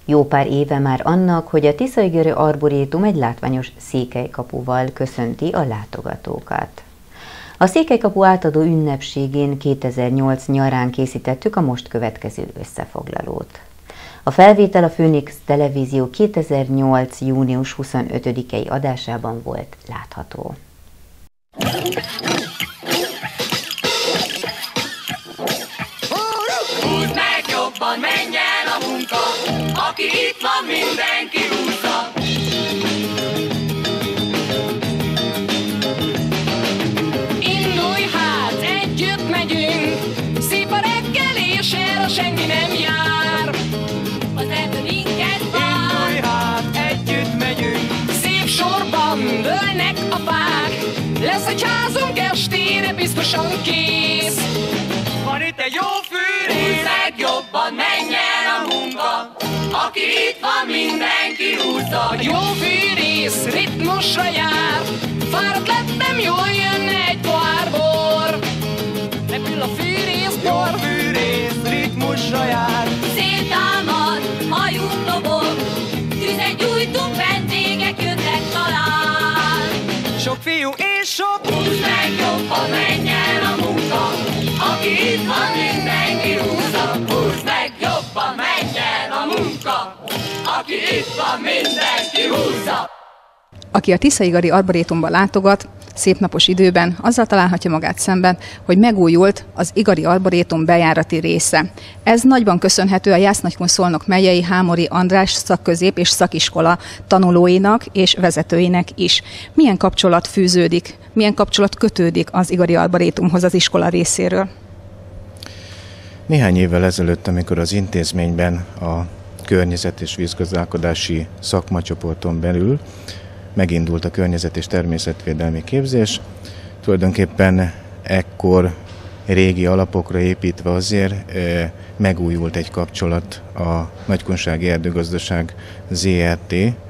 Jó pár éve már annak, hogy a Tiszai-Göri Arborétum egy látványos székelykapuval köszönti a látogatókat. A székelykapu átadó ünnepségén 2008 nyarán készítettük a most következő összefoglalót. A felvétel a Phoenix Televízió 2008. június 25-i adásában volt látható. Húzd meg jobban, menj el a munka, aki itt van, mindenki húzza. Indulj hát, együtt megyünk, szép a reggel és erre senki nem jár. Az erdő minket vár. Indulj hát, együtt megyünk, szép sorban dőlnek a fák. Lesz egy házunk estére biztosan kész. Van itt egy jó fűrész. Húzd meg jobban, menj el a munka, aki itt van, mindenki húzza. A jó fűrész ritmusra jár, fáradt lettem, jól jönne egy pohár bor. Repül a fűrészbor. Jó fűrész ritmusra jár. Széttámad, hajunk lobog, tüzet gyújtunk, vendégek jönnek talán. Sok fiú és sok. Húzd meg jobban, menj el a munka, aki itt van, mindenki húzza. Húzd meg jobban, menj el a munka, aki itt van, mindenki húzza. Aki a Tiszai-Göri Arborétumban látogat, szép napos időben azzal találhatja magát szemben, hogy megújult az Igari Arborétum bejárati része. Ez nagyban köszönhető a Jász-Nagykun-Szolnok megyei Hámori András szakközép és szakiskola tanulóinak és vezetőinek is. Milyen kapcsolat fűződik, milyen kapcsolat kötődik az Igari Arborétumhoz az iskola részéről? Néhány évvel ezelőtt, amikor az intézményben a környezet- és vízgazdálkodási szakmacsoporton belül megindult a környezet- és természetvédelmi képzés, tulajdonképpen ekkor régi alapokra építve azért megújult egy kapcsolat a Nagykunsági Erdőgazdaság ZRT,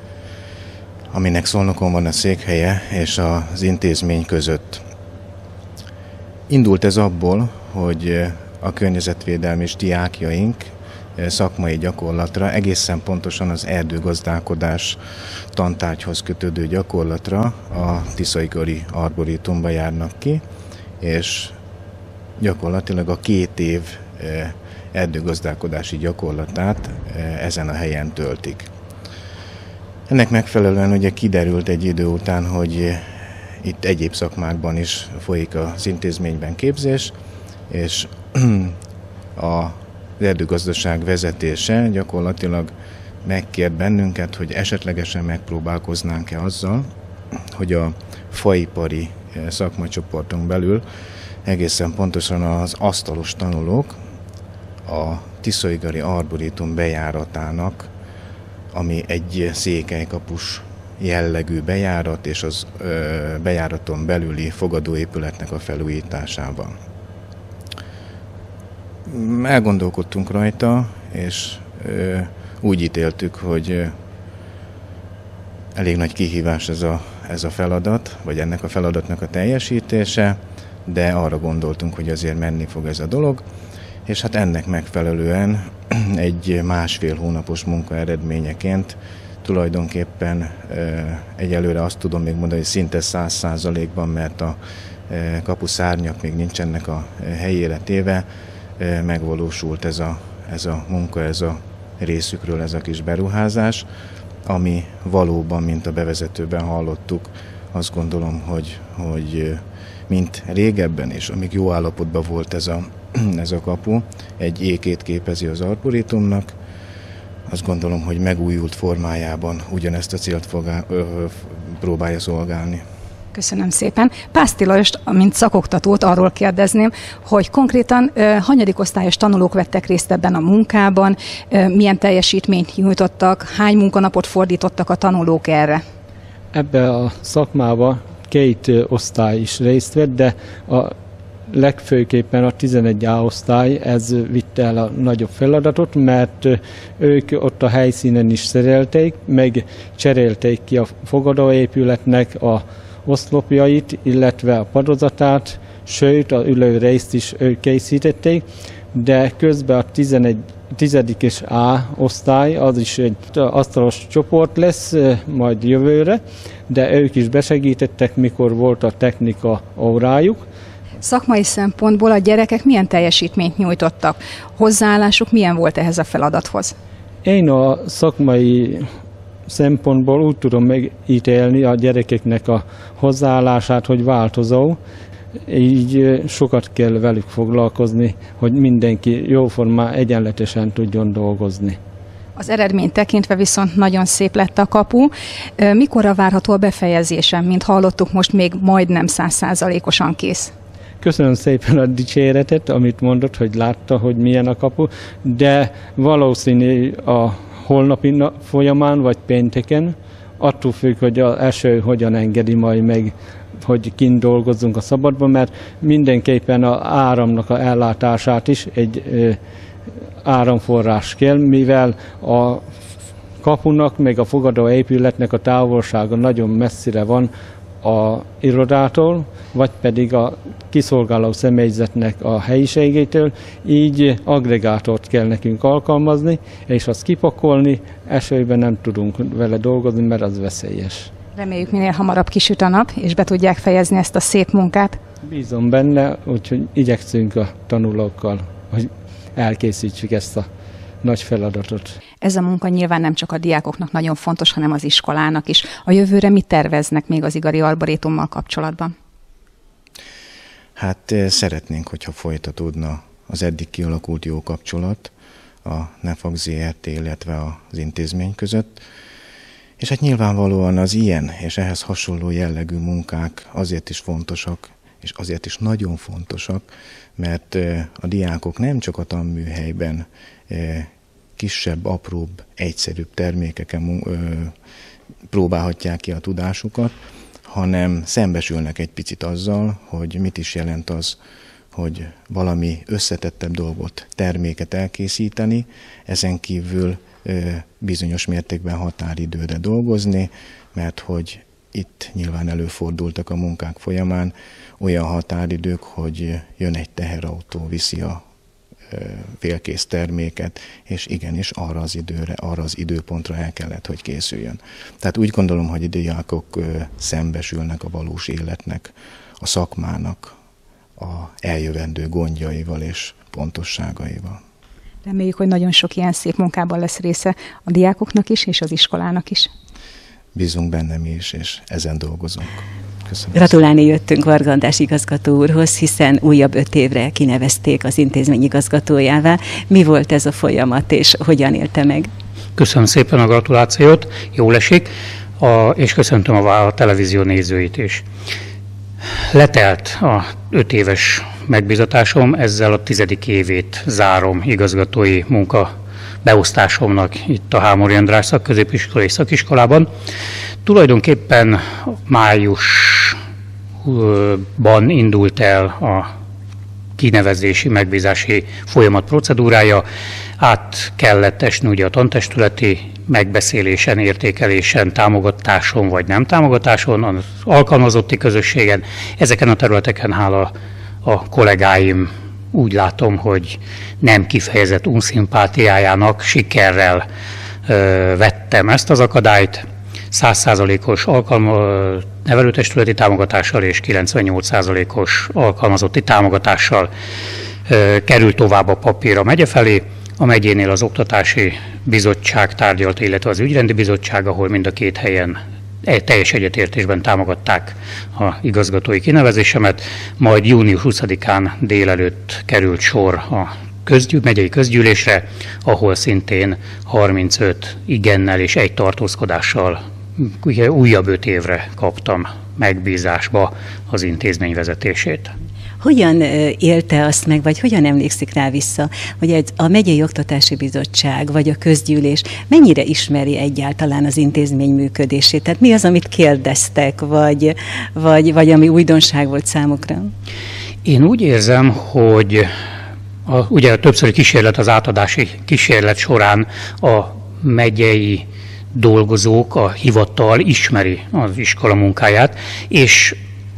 aminek Szolnokon van a székhelye, és az intézmény között. Indult ez abból, hogy a környezetvédelmi és diákjaink szakmai gyakorlatra, egészen pontosan az erdőgazdálkodás tantárgyhoz kötődő gyakorlatra a Tiszai-Göri Arborétumba járnak ki, és gyakorlatilag a 2 év erdőgazdálkodási gyakorlatát ezen a helyen töltik. Ennek megfelelően ugye kiderült egy idő után, hogy itt egyéb szakmákban is folyik az intézményben képzés, és az erdőgazdaság vezetése gyakorlatilag megkért bennünket, hogy esetlegesen megpróbálkoznánk-e azzal, hogy a faipari szakmacsoporton belül egészen pontosan az asztalos tanulók a Tiszai-Göri Arborétum bejáratának, ami egy székelykapus jellegű bejárat, és az bejáraton belüli fogadóépületnek a felújításával. Elgondolkodtunk rajta, és úgy ítéltük, hogy elég nagy kihívás ez a feladat, vagy ennek a feladatnak a teljesítése, de arra gondoltunk, hogy azért menni fog ez a dolog, és hát ennek megfelelően egy 1,5 hónapos munka eredményeként tulajdonképpen egyelőre azt tudom még mondani, hogy szinte 100%-ban, mert a kapuszárnyak még nincsenek a helyére téve, megvalósult ez a munka, ez a részükről ez a kis beruházás, ami valóban, mint a bevezetőben hallottuk, azt gondolom, hogy mint régebben is, amíg jó állapotban volt ez a kapu, egy ékét képezi az arborétumnak. Azt gondolom, hogy megújult formájában ugyanezt a célt próbálja szolgálni. Köszönöm szépen. Pászti Lajost, mint szakoktatót arról kérdezném, hogy konkrétan hanyadik osztályos tanulók vettek részt ebben a munkában, milyen teljesítményt nyújtottak, hány munkanapot fordítottak a tanulók erre? Ebbe a szakmába 2 osztály is részt vett, de a legfőképpen a 11A osztály, ez vitte el a nagyobb feladatot, mert ők ott a helyszínen is szerelték, meg cserélték ki a fogadóépületnek a oszlopjait, illetve a padozatát, sőt, a ülő részt is ők készítették, de közben a 10. és A osztály, az is egy asztalos csoport lesz majd jövőre, de ők is besegítettek, mikor volt a technika órájuk. Szakmai szempontból a gyerekek milyen teljesítményt nyújtottak? Hozzáállásuk milyen volt ehhez a feladathoz? Én a szakmai szempontból úgy tudom megítélni a gyerekeknek a hozzáállását, hogy változó. Így sokat kell velük foglalkozni, hogy mindenki jóformán egyenletesen tudjon dolgozni. Az eredményt tekintve viszont nagyon szép lett a kapu. Mikorra várható a befejezése? Mint hallottuk, most még majdnem 100%-osan kész. Köszönöm szépen a dicséretet, amit mondott, hogy látta, hogy milyen a kapu, de valószínű a holnapi folyamán, vagy pénteken, attól függ, hogy az eső hogyan engedi majd meg, hogy kint dolgozzunk a szabadban, mert mindenképpen az áramnak a ellátását is egy áramforrás kell, mivel a kapunak, meg a fogadó épületnek a távolsága nagyon messzire van a irodától, vagy pedig a kiszolgáló személyzetnek a helyiségétől, így aggregátort kell nekünk alkalmazni, és azt kipakolni, esőben nem tudunk vele dolgozni, mert az veszélyes. Reméljük minél hamarabb kisüt a nap, és be tudják fejezni ezt a szép munkát. Bízom benne, úgyhogy igyekszünk a tanulókkal, hogy elkészítsük ezt a nagy feladatot. Ez a munka nyilván nem csak a diákoknak nagyon fontos, hanem az iskolának is. A jövőre mit terveznek még az Igari Arborétummal kapcsolatban? Hát szeretnénk, hogyha folytatódna az eddig kialakult jó kapcsolat a NEFAK ZRT, illetve az intézmény között. És hát nyilvánvalóan az ilyen és ehhez hasonló jellegű munkák azért is fontosak, és azért is nagyon fontosak, mert a diákok nem csak a tanműhelyben kisebb, apróbb, egyszerűbb termékeken próbálhatják ki a tudásukat, hanem szembesülnek egy picit azzal, hogy mit is jelent az, hogy valami összetettebb dolgot, terméket elkészíteni, ezen kívül bizonyos mértékben határidőre dolgozni, mert hogy itt nyilván előfordultak a munkák folyamán olyan határidők, hogy jön egy teherautó, viszi a félkész terméket, és igenis arra az időre, arra az időpontra el kellett, hogy készüljön. Tehát úgy gondolom, hogy a diákok szembesülnek a valós életnek, a szakmának a eljövendő gondjaival és pontosságaival. Reméljük, hogy nagyon sok ilyen szép munkában lesz része a diákoknak is, és az iskolának is. Bízunk benne mi is, és ezen dolgozunk. Köszönöm. Gratulálni jöttünk Varga András igazgató úrhoz, hiszen újabb 5 évre kinevezték az intézmény igazgatójává. Mi volt ez a folyamat, és hogyan élte meg? Köszönöm szépen a gratulációt, jól esik, és köszöntöm a televízió nézőit is. Letelt a 5 éves megbízatásom, ezzel a 10. évét zárom igazgatói munka beosztásomnak itt a Hámori András szakközépiskolai szakiskolában. Tulajdonképpen májusban indult el a kinevezési, megbízási folyamat procedúrája. Át kellett esni ugye a tantestületi megbeszélésen, értékelésen, támogatáson vagy nem támogatáson, az alkalmazotti közösségen. Ezeken a területeken hála a kollégáim úgy látom, hogy nem kifejezett unszimpátiájának sikerrel vettem ezt az akadályt. 100%-os nevelőtestületi támogatással és 98%-os alkalmazotti támogatással került tovább a papír a megye felé. A megyénél az Oktatási Bizottság tárgyalta, illetve az Ügyrendi Bizottság, ahol mind a két helyen teljes egyetértésben támogatták a igazgatói kinevezésemet, majd június 20-án délelőtt került sor a megyei közgyűlésre, ahol szintén 35 igennel és 1 tartózkodással újabb 5 évre kaptam megbízásba az intézmény vezetését. Hogyan élte azt meg, vagy hogyan emlékszik rá vissza, hogy a Megyei Oktatási Bizottság, vagy a közgyűlés mennyire ismeri egyáltalán az intézmény működését? Tehát mi az, amit kérdeztek, vagy ami újdonság volt számukra? Én úgy érzem, hogy ugye a többszöri kísérlet, az átadási kísérlet során a megyei dolgozók, a hivatal ismeri az iskola munkáját, és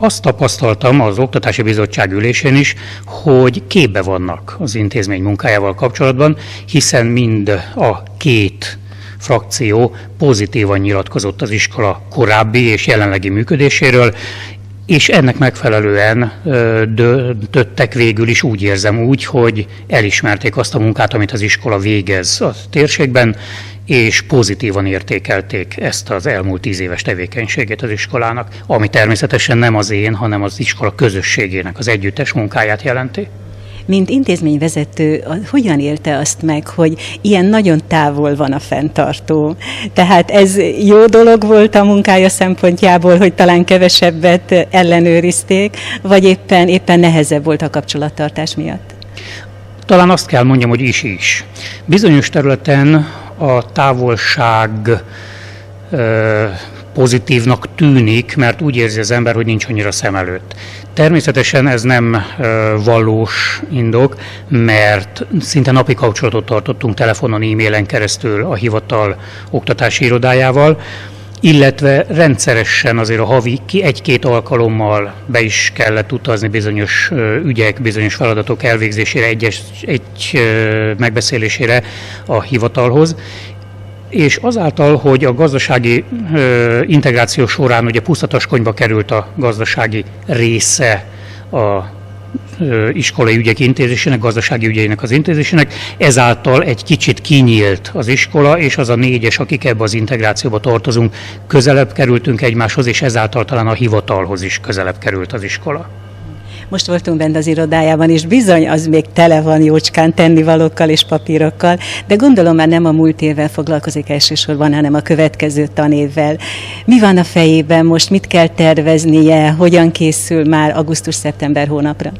azt tapasztaltam az Oktatási Bizottság ülésén is, hogy képbe vannak az intézmény munkájával kapcsolatban, hiszen mind a két frakció pozitívan nyilatkozott az iskola korábbi és jelenlegi működéséről, és ennek megfelelően döntöttek végül is, úgy érzem úgy, hogy elismerték azt a munkát, amit az iskola végez a térségben, és pozitívan értékelték ezt az elmúlt 10 éves tevékenységét az iskolának, ami természetesen nem az én, hanem az iskola közösségének az együttes munkáját jelenti. Mint intézményvezető, hogyan élte azt meg, hogy ilyen nagyon távol van a fenntartó? Tehát ez jó dolog volt a munkája szempontjából, hogy talán kevesebbet ellenőrizték, vagy éppen nehezebb volt a kapcsolattartás miatt? Talán azt kell mondjam, hogy is. Bizonyos területen a távolság pozitívnak tűnik, mert úgy érzi az ember, hogy nincs annyira szem előtt. Természetesen ez nem valós indok, mert szinte napi kapcsolatot tartottunk telefonon, e-mailen keresztül a hivatal oktatási irodájával, illetve rendszeresen azért a havi egy-két alkalommal be is kellett utazni bizonyos ügyek, bizonyos feladatok elvégzésére, egy megbeszélésére a hivatalhoz, és azáltal, hogy a gazdasági integráció során ugye Pusztataskonyba került a gazdasági része a iskolai ügyek intézésének, gazdasági ügyeinek az intézésének, ezáltal egy kicsit kinyílt az iskola, és az a 4-es, akik ebbe az integrációba tartozunk, közelebb kerültünk egymáshoz, és ezáltal talán a hivatalhoz is közelebb került az iskola. Most voltunk bent az irodájában, és bizony az még tele van jócskán tennivalókkal és papírokkal, de gondolom már nem a múlt évvel foglalkozik elsősorban, hanem a következő tanévvel. Mi van a fejében most, mit kell terveznie, hogyan készül már augusztus-szeptember hónapra?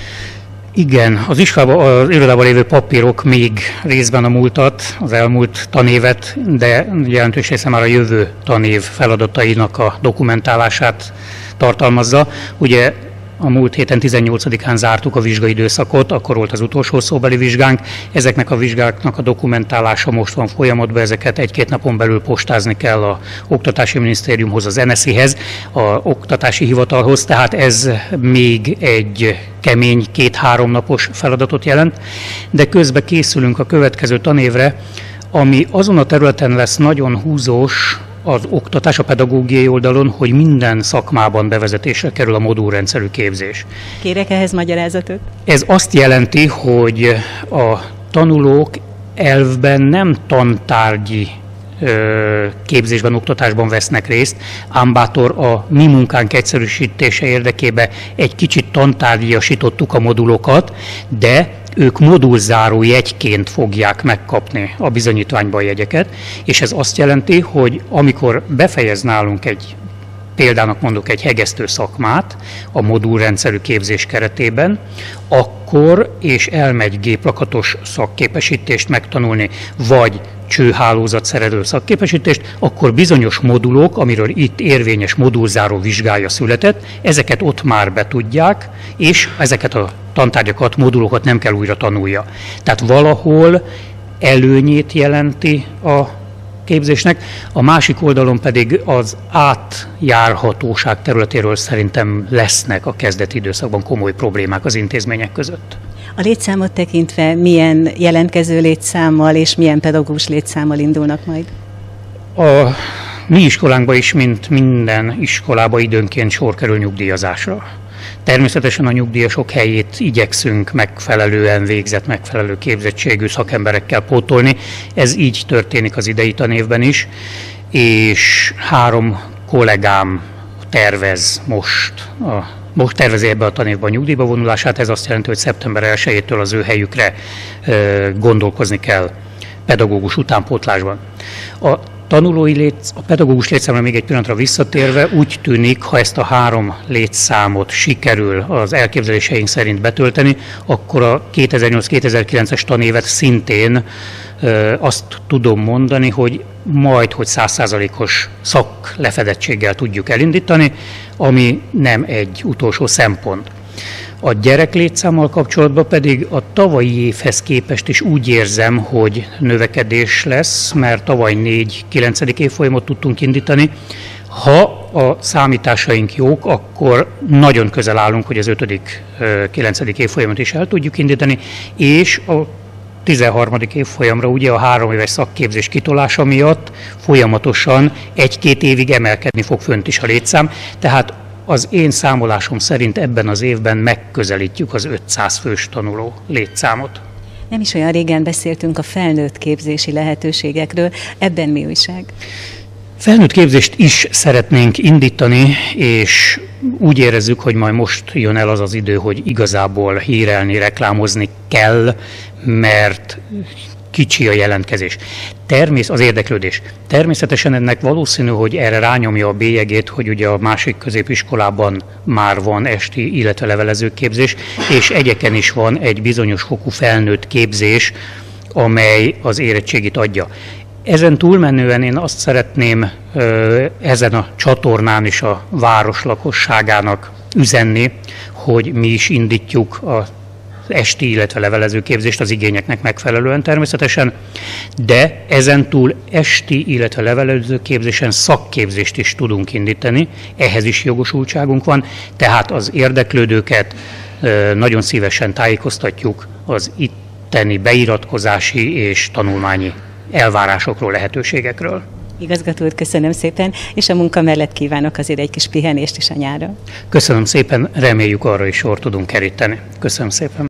Igen, az irodában lévő papírok még részben a múltat, az elmúlt tanévet, de jelentős része már a jövő tanév feladatainak a dokumentálását tartalmazza. Ugye a múlt héten 18-án zártuk a vizsgai időszakot, akkor volt az utolsó szóbeli vizsgánk. Ezeknek a vizsgáknak a dokumentálása most van folyamatban, ezeket 1-2 napon belül postázni kell az Oktatási Minisztériumhoz, az NSZ-hez, az Oktatási Hivatalhoz, tehát ez még egy kemény 2-3 napos feladatot jelent, de közben készülünk a következő tanévre, ami azon a területen lesz nagyon húzós, az oktatás a pedagógiai oldalon, hogy minden szakmában bevezetésre kerül a modulrendszerű képzés. Kérek ehhez magyarázatot? Ez azt jelenti, hogy a tanulók elvben nem tantárgyi képzésben, oktatásban vesznek részt, ám bátor a mi munkánk egyszerűsítése érdekében egy kicsit tantárgyasítottuk a modulokat, de ők modulzáró jegyként fogják megkapni a bizonyítványba a jegyeket, és ez azt jelenti, hogy amikor befejez nálunk példának mondok egy hegesztő szakmát a modulrendszerű képzés keretében, akkor és elmegy géplakatos szakképesítést megtanulni, vagy csőhálózatszerelő szakképesítést, akkor bizonyos modulok, amiről itt érvényes modulzáró vizsgája született, ezeket ott már betudják, és ezeket a tantárgyakat, modulokat nem kell újra tanulja. Tehát valahol előnyét jelenti a képzésnek, a másik oldalon pedig az átjárhatóság területéről szerintem lesznek a kezdeti időszakban komoly problémák az intézmények között. A létszámot tekintve milyen jelentkező létszámmal és milyen pedagógus létszámmal indulnak majd? A mi iskolánkban is, mint minden iskolában időnként sor kerül nyugdíjazásra. Természetesen a nyugdíjasok helyét igyekszünk megfelelően végzett, megfelelő képzettségű szakemberekkel pótolni. Ez így történik az idei tanévben is, és 3 kollégám tervez most tervezi ebbe a tanévban a nyugdíjba vonulását. Ez azt jelenti, hogy szeptember 1-től az ő helyükre gondolkozni kell pedagógus utánpótlásban. A pedagógus létszámra még egy pillanatra visszatérve, úgy tűnik, ha ezt a 3 létszámot sikerül az elképzeléseink szerint betölteni, akkor a 2008-2009-es tanévet szintén azt tudom mondani, hogy majdhogy 100%-os szaklefedettséggel tudjuk elindítani, ami nem egy utolsó szempont. A gyereklétszámmal kapcsolatban pedig a tavalyi évhez képest is úgy érzem, hogy növekedés lesz, mert tavaly 4-9. évfolyamot tudtunk indítani. Ha a számításaink jók, akkor nagyon közel állunk, hogy az 5.-9. évfolyamot is el tudjuk indítani, és a 13. évfolyamra ugye a 3 éves szakképzés kitolása miatt folyamatosan 1-2 évig emelkedni fog fönt is a létszám, tehát az én számolásom szerint ebben az évben megközelítjük az 500 fős tanuló létszámot. Nem is olyan régen beszéltünk a felnőtt képzési lehetőségekről, ebben mi újság? Felnőtt képzést is szeretnénk indítani, és úgy érezzük, hogy majd most jön el az az idő, hogy igazából hírelni, reklámozni kell, mert kicsi a jelentkezés. Az érdeklődés. Természetesen ennek valószínű, hogy erre rányomja a bélyegét, hogy ugye a másik középiskolában már van esti, illetve levelező képzés, és egyeken is van egy bizonyos fokú felnőtt képzés, amely az érettségit adja. Ezen túlmenően én azt szeretném ezen a csatornán is a város lakosságának üzenni, hogy mi is indítjuk az esti, illetve levelező képzést az igényeknek megfelelően természetesen, de ezen túl esti, illetve levelező képzésen szakképzést is tudunk indítani, ehhez is jogosultságunk van, tehát az érdeklődőket nagyon szívesen tájékoztatjuk az itteni beiratkozási és tanulmányi elvárásokról, lehetőségekről. Igazgató úr, köszönöm szépen, és a munka mellett kívánok azért egy kis pihenést is a nyára. Köszönöm szépen, reméljük arra is sor tudunk keríteni. Köszönöm szépen.